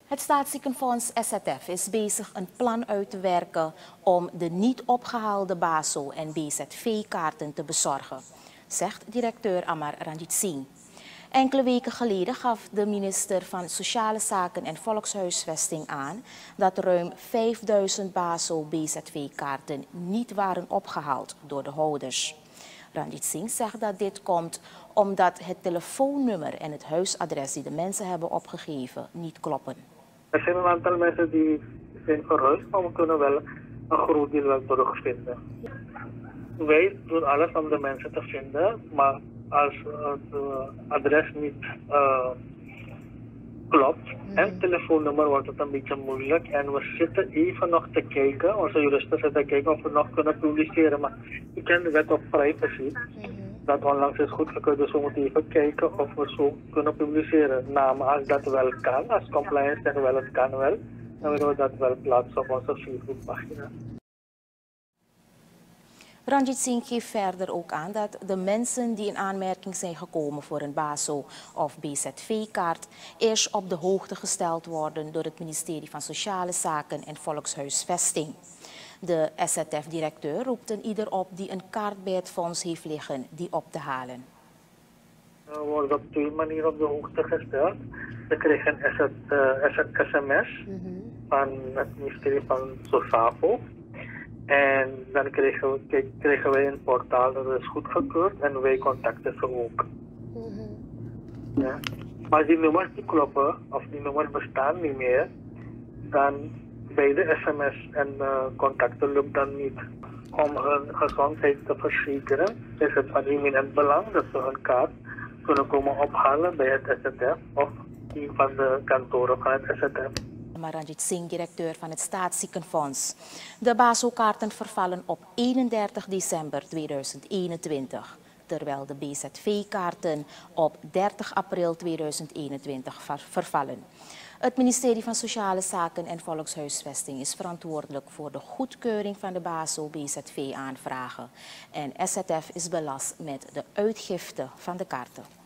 Het Staatsziekenfonds SZF is bezig een plan uit te werken om de niet opgehaalde BASO- en BZV-kaarten te bezorgen, zegt directeur Amar Ranjit Singh. Enkele weken geleden gaf de minister van Sociale Zaken en Volkshuisvesting aan dat ruim 5000 BASO-BZV-kaarten niet waren opgehaald door de houders. Ranjit Singh zegt dat dit komt omdat het telefoonnummer en het huisadres die de mensen hebben opgegeven niet kloppen. Er zijn een aantal mensen die zijn verhuisd, maar we kunnen wel een groot deel wel terugvinden. Wij doen alles om de mensen te vinden, maar als het adres niet klopt en het telefoonnummer wordt het een beetje moeilijk. En we zitten even nog te kijken, onze juristen zitten te kijken of we nog kunnen publiceren. Maar je kent de wet op privacy, dat onlangs is goedgekeurd, dus we moeten even kijken of we zo kunnen publiceren. Namen, als dat wel kan, als compliance zegt wel het kan wel, dan willen we dat wel plaatsen op onze Facebookpagina. Ranjit Singh geeft verder ook aan dat de mensen die in aanmerking zijn gekomen voor een BASO- of BZV-kaart eerst op de hoogte gesteld worden door het ministerie van Sociale Zaken en Volkshuisvesting. De SZF-directeur roept een ieder op die een kaart bij het fonds heeft liggen die op te halen. We worden op twee manieren op de hoogte gesteld. We krijgen een sms van het ministerie van Sociaal. En dan krijgen wij een portaal dat is goedgekeurd en wij contacten ze ook. Ja. Maar die nummers die kloppen, of die nummers bestaan niet meer, dan bij de sms en contacten lukt dan niet. Om hun gezondheid te verzekeren is het van eminent belang dat ze hun kaart kunnen komen ophalen bij het SZF of een van de kantoren van het SZF. Ranjit Singh, directeur van het Staatsziekenfonds. De BASO-kaarten vervallen op 31 december 2021, terwijl de BZV-kaarten op 30 april 2021 vervallen. Het ministerie van Sociale Zaken en Volkshuisvesting is verantwoordelijk voor de goedkeuring van de BASO-BZV-aanvragen en SZF is belast met de uitgifte van de kaarten.